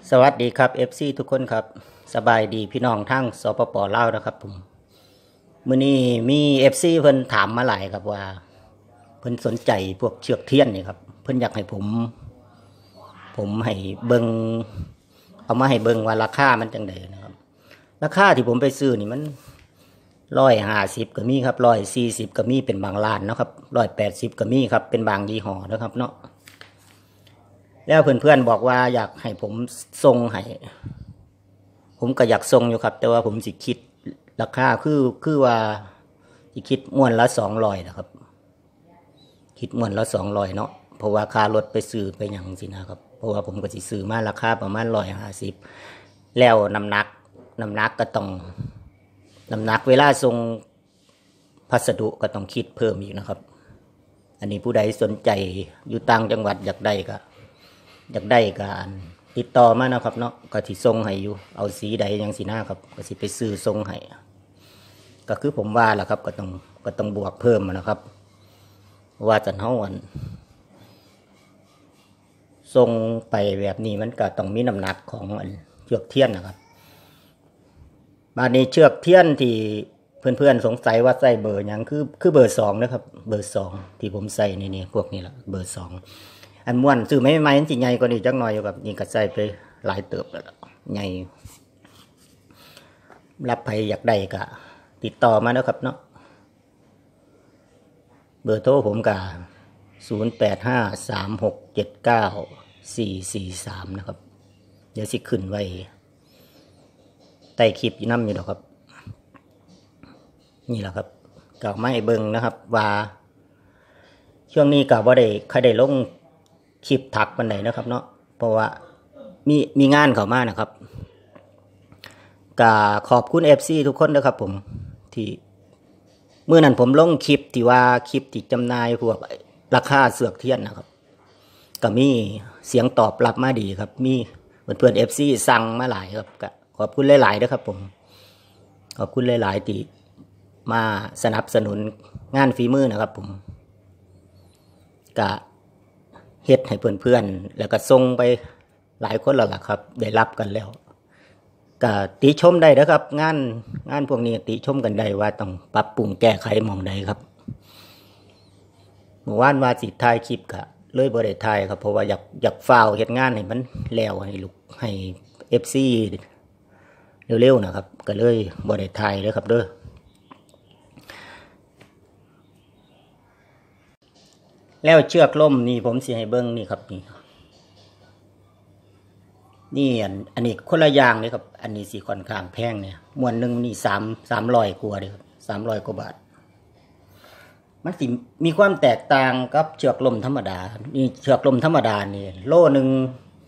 สวัสดีครับ FC ทุกคนครับสบายดีพี่น้องทั้งสปป.ลาวนะครับผมมื้อนี้มี FC เพิ่นถามมาหลายครับว่าเพิ่นสนใจพวกเชือกเทียนนี่ครับเพิ่นอยากให้ผมให้เบิ่งเอามาให้เบิ่งว่าราคามันจังไดนะครับราคาที่ผมไปซื้อนี่มัน150ก็มีครับ140ก็มีเป็นบางร้านนะครับ180ก็มีครับเป็นบางยี่ห้อนะครับเนาะแล้วเพื่อนๆบอกว่าอยากให้ผมส่งให้ผมก็อยากส่งอยู่ครับแต่ว่าผมสิคิดราคาคือว่าสิคิดม้วนละ200นะครับคิดม้วนละ200เนาะเพราะว่าค่ารถไปซื้อไปหยังสินะครับเพราะว่าผมก็สิซื้อมาราคาประมาณ150แล้วน้ำหนักก็ต้องน้ำหนักเวลาส่งพัสดุก็ต้องคิดเพิ่มอีกนะครับอันนี้ผู้ใดสนใจอยู่ต่างจังหวัดอยากได้ก็ติดต่อมานะครับเนาะก็สิส่งให้อยู่เอาสีใดยังสีหน้าครับก็สิไปซื้อส่งให้ก็คือผมว่าแหละครับก็ต้องบวกเพิ่มนะครับว่าจะเท่ากันส่งไปแบบนี้มันก็ต้องมีน้ำหนักของเชือกเทียนนะครับมาในเชือกเทียนที่เพื่อนๆสงสัยว่าใส่เบอร์ยังคือเบอร์2นะครับเบอร์2ที่ผมใส่นี่พวกนี้ละเบอร์2อันม้วนซื้อไม่มันสิใหญ่กว่านี้จักหน่อยอยู่กับนี่ก็ใส่ไปหลายเติบแล้วใหญ่รับใครอยากได้ก็ติดต่อมานะครับเนาะเบอร์โทรผมก็0853679443นะครับเดี๋ยวสิขึ้นไว้ใต้คลิปอยู่นำอยู่ดอกครับนี่แหละครับก็ไม่เบิ่งนะครับว่าช่วงนี้ก็บ่ได้ใครได้ลงคลิปถักปันไหนนะครับเนาะเพราะว่ามีงานเข้ามานะครับก็ขอบคุณ FC ทุกคนนะครับผมที่เมื่อนั้นผมลงคลิปที่ว่าคลิปที่จำหน่ายพวกราคาเสือกเทียนนะครับก็มีเสียงตอบรับมาดีครับมีเพื่อนๆ FC สั่งมาหลายครับก็ขอบคุณหลายๆนะครับผมขอบคุณหลายๆที่มาสนับสนุนงานฝีมือนะครับผมก็เฮ็ดให้เพื่อนๆแล้วก็ส่งไปหลายคนแล้วล่ะครับได้รับกันแล้วก็ติชมได้นะครับงานพวกนี้ติชมกันได้ว่าต้องปรับปรุงแก้ไขหม่องใดครับเมื่อวานว่าสิถ่ายคลิปก็เลยบ่ได้ถ่ายครับเพราะว่าอยากฟ้าวเฮ็ดงานให้มันแล้วให้ FC เร็วๆนะครับก็เลยบ่ได้ถ่ายเลยครับเด้อแล้วเชือกล่มนี่ผมสิให้เบิ่งนี่ครับนี่อันนี้คนละอย่างเลยครับอันนี้สิค่อนข้างแพงเนี่ยม้วนนึงนี่300กว่าเลยครับ300กว่าบาทมันสิมีความแตกต่างกับเชือกลมธรรมดานี่เชือกลมธรรมดานี่โลนึง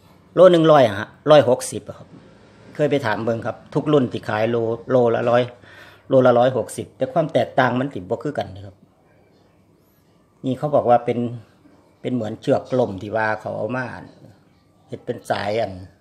160ครับเคยไปถามเบิ่งครับทุกรุ่นที่ขายโลละ160แต่ความแตกต่างมันสิบ่คือกันนะครับนี่เขาบอกว่าเป็นเหมือนเชือกลมที่ว่าเขาเอามาเฮ็ดเป็นสาย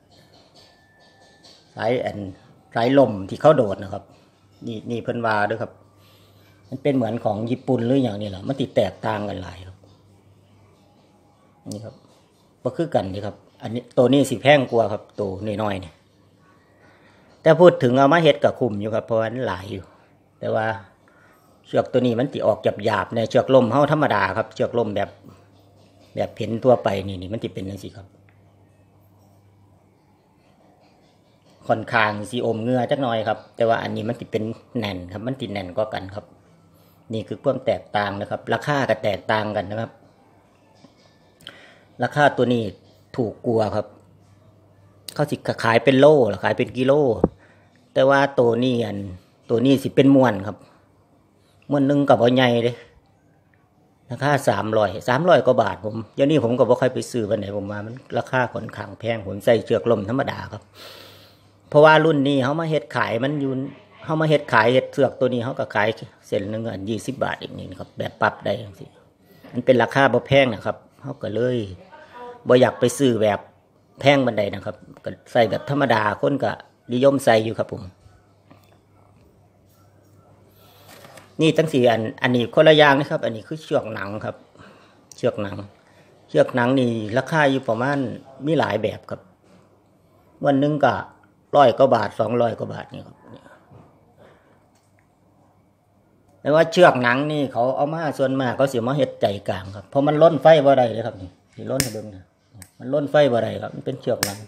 ลมที่เขาโดดนะครับนี่เพิ่นว่าด้วยครับมันเป็นเหมือนของญี่ปุ่นหรืออย่างนี้แหละมันติดแตกต่างกันหลายครับนี่ครับก็คือกันนี่ครับอันนี้ตัวนี้สิแพงกว่าครับตัวน้อยๆเนี่ยแต่พูดถึงเอามาเฮ็ดกับคุ้มอยู่ครับเพราะว่าหลายอยู่แต่ว่าเชือกตัวนี้มันติออกหยาบๆในเชือกลมเฮาธรรมดาครับเชือกลมแบบเห็นทั่วไปนี่มันติเป็นจังซี่ครับค่อนข้างสีอมเหงื่อจักหน่อยครับแต่ว่าอันนี้มันติเป็นแน่นครับมันติแน่นกว่ากันครับนี่คือความแตกต่างนะครับราคาก็แตกต่างกันนะครับราคาตัวนี้ถูกกว่าครับเขาสิขายเป็นโลหรือขายเป็นกิโลแต่ว่าตัวนี้สิเป็นม้วนครับม้วนนึงก็บ่ใหญ่เลยราคา300กว่าบาทผมเดี๋ยวนี้ผมก็บ่ค่อยไปซื้อปานใดผมว่ามันราคาค่อนข้างแพงผมใส่เชือกลมธรรมดาครับเพราะว่ารุ่นนี้เขามาเฮ็ดขายมันอยู่เขามาเฮ็ดขายเฮ็ดเสือกตัวนี้เขาก็ขายเส้นนึง20 บาทอีกนี่ครับแบบปรับได้จังซี่มันเป็นราคาบ่แพงนะครับเขาก็เลยบ่อยากไปซื้อแบบแพงบันไดนะครับก็ใส่แบบธรรมดาคนก็นิยมใส่อยู่ครับผมนี่ทั้ง4อันนี้คนละอย่างนะครับอันนี้คือเชือกหนังครับเชือกหนังนี่ราคาอยู่ประมาณมีหลายแบบครับวันหนึ่งก็100 กว่าบาท200 กว่าบาทนี่ครับแต่ว่าเชือกหนังนี่เขาเอามาส่วนมากเขาเสียมาเฮ็ดใจกลางครับเพราะมันล้นไฟบ่ได้เลยครับนี่ล้นให้เบิ่งนะมันล้นไฟบ่ได้ครับมันเป็นเชือกหนัง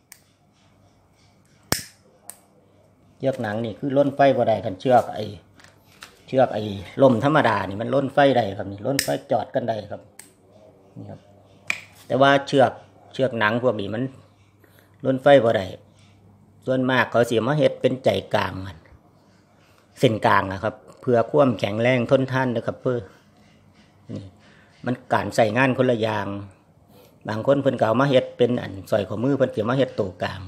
เชือกหนังนี่คือล้นไฟบ่ได้กันเชือกไอ้ลมธรรมดานี่มันล้นไฟได้ครับนี่ล้นไฟจอดกันได้ครับนี่ครับแต่ว่าเชือกหนังพวกนี้มันล้นไฟบ่ได้ส่วนมากเขาเสียมาเฮ็ดเป็นใจกลางมันเส้นกลางนะครับเพื่อความแข็งแรงทนทานนะครับเพื่อนี่มันการใส่งานคนละอย่างบางคนเพิ่นก็เอามาเฮ็ดเป็นอันสร้อยข้อมือเพิ่นเกี่ยวมาเฮ็ดตัวกลาง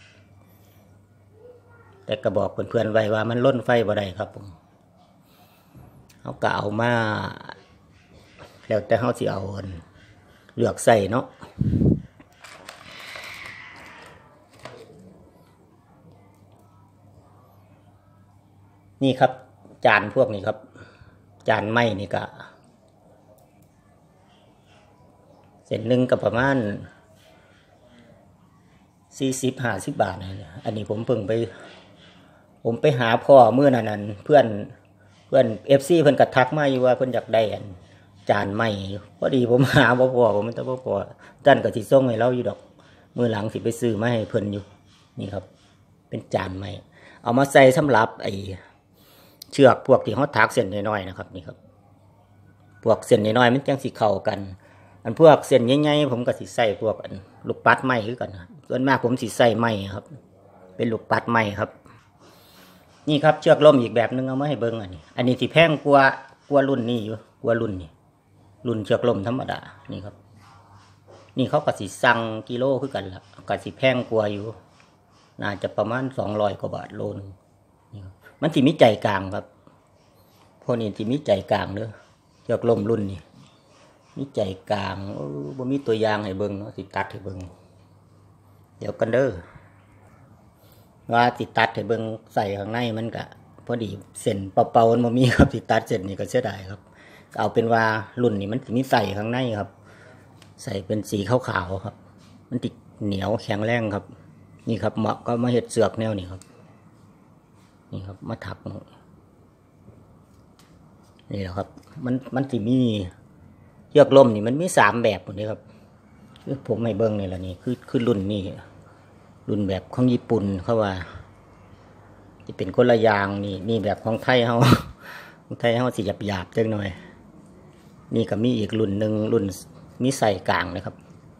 แต่ก็บอกเพื่อนๆไว้ว่ามันล้นไฟบ่ได้ครับผมเขาก็เอามาแล้วแต่เขาสิเอาเลือกใส่เนาะนี่ครับจานพวกนี้ครับจานไม้นี่ก็เส้นหนึ่งก็ประมาณ40-50 บาทนะอันนี้ผมไปหาพ่อเมื่อนั้นเพื่อนFC เพิ่นก็ทักมาอยู่ว่าเพิ่นอยากได้อันจานไม้พอดีผมหาบ่พอผมแต่บ่พอท่านก็สิส่งให้เราอยู่ดอกมื้อหลังสิไปซื้อมาให้เพิ่นอยู่นี่ครับเป็นจานไม้เอามาใส่สำหรับไอ้เชือกพวกที่เขาถักเส้นน้อยๆนะครับนี่ครับพวกเส้นน้อยๆมันจังสิเข้ากันอันพวกเส้นใหญ่ๆผมก็สิใส่พวกอันลูกปัดไม้คือกันส่วนมากผมสิใส่ไม้ครับเป็นลูกปัดไม้ครับนี่ครับเชือกล่มอีกแบบนึงเอามาให้เบิ่งอันนี้สิแพงกว่ารุ่นนี้อยู่กว่ารุ่นนี้รุ่นเชือกล่มธรรมดานี่ครับนี่เขาก็สิสั่งกิโลคือกันละก็สิแพงกว่าอยู่น่าจะประมาณ200 กว่าบาทโลนึงมันสิมีใจกลางครับพวกนี้สิมีใจกลางเด้อเชือกล่มรุ่นนี้มีใจกลางบ่มีตัวอย่างให้เบิ่งเนาะสิตัดให้เบิ่งเดี๋ยวกันเด้อว่าสิตัดให้เบิ่งใส่ข้างในมันก็พอดีเส้นเป่าๆมันบ่มีครับสิตัดเส้นนี่ก็เสียดายครับเอาเป็นว่ารุ่นนี้มันสิมีใส่ข้างในครับใส่เป็นสีขาวๆครับมันติดเหนียวแข็งแรงครับนี่ครับเหมาะก็มาเฮ็ดเสือกแนวนี้ครับนี่ครับมาถักนี่แหละครับมันสิมีเชือกล่มนี่มันมี3แบบหมดเลยครับคือผมให้เบิ่งนี่แหละนี่คือรุ่นนี้รุ่นแบบของญี่ปุ่นเขาว่าจะเป็นคนละอย่างนี่แบบของไทยเฮาสิหยาบๆจังหน่อยนี่ก็มีอีกรุ่นนึงรุ่นมีใส่กลางนะครับ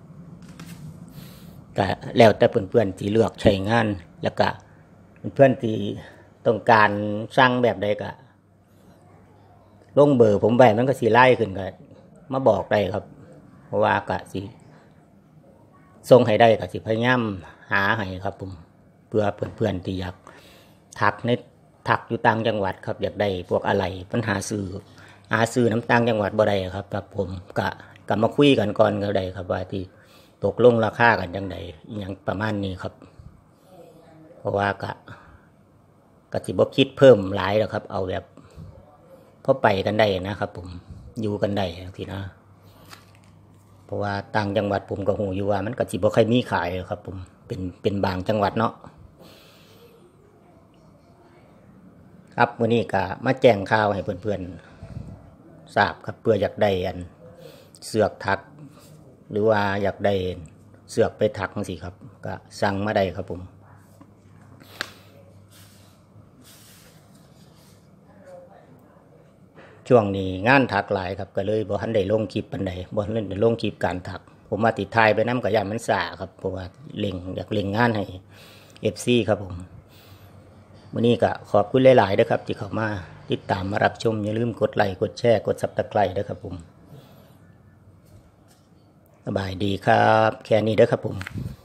ก็แล้วแต่เพื่อนๆที่เลือกใช้งานแล้วก็เพื่อนที่ต้องการสั่งแบบใดก็ลงเบอร์ผมไว้มันก็สิไล่ขึ้นก็มาบอกได้ครับเพราะว่าก็สิส่งให้ได้ก็สิพยายามหาให้ครับผมเพื่อเพื่อนๆที่อยากถักอยู่ต่างจังหวัดครับอยากได้พวกอะไรปัญหาซื้อน้ำต่างจังหวัดบ่ได้ครับแบบผมก็มาคุยกันก่อนก็ได้ครับว่าที่ตกลงราคากันจังไดอย่างประมาณนี้ครับเพราะว่าก็สิบ่คิดเพิ่มหลายแล้วครับเอาแบบพอไปกันได้นะครับผมอยู่กันได้ทีนะเพราะว่าต่างจังหวัดผมก็หูอยู่ว่ามันก็สิบ่ค่อยมีขายครับผมเป็นบางจังหวัดเนาะครับวันนี้ก็มาแจ้งข่าวให้เพื่อนๆทราบครับเพื่ออยากได้อันเสือกถักหรือว่าอยากได้เสือกไปถักสิครับก็สั่งมาได้ครับผมช่วงนี้งานถักหลายครับก็เลยบ่ทันได้ลงคลิปปานใดบ่ทันได้ลงคลิปการถักผมมาติดถ่ายไปนำก็ย่านมันซ่าครับเพราะว่าอยากเล็งงานให้ FC ครับผมวันนี้ก็ขอบคุณหลายๆด้วยครับที่เข้ามาติดตามมารับชมอย่าลืมกดไลค์กดแชร์กด Subscribe ด้วยครับผมสบายดีครับแค่นี้เด้อครับผม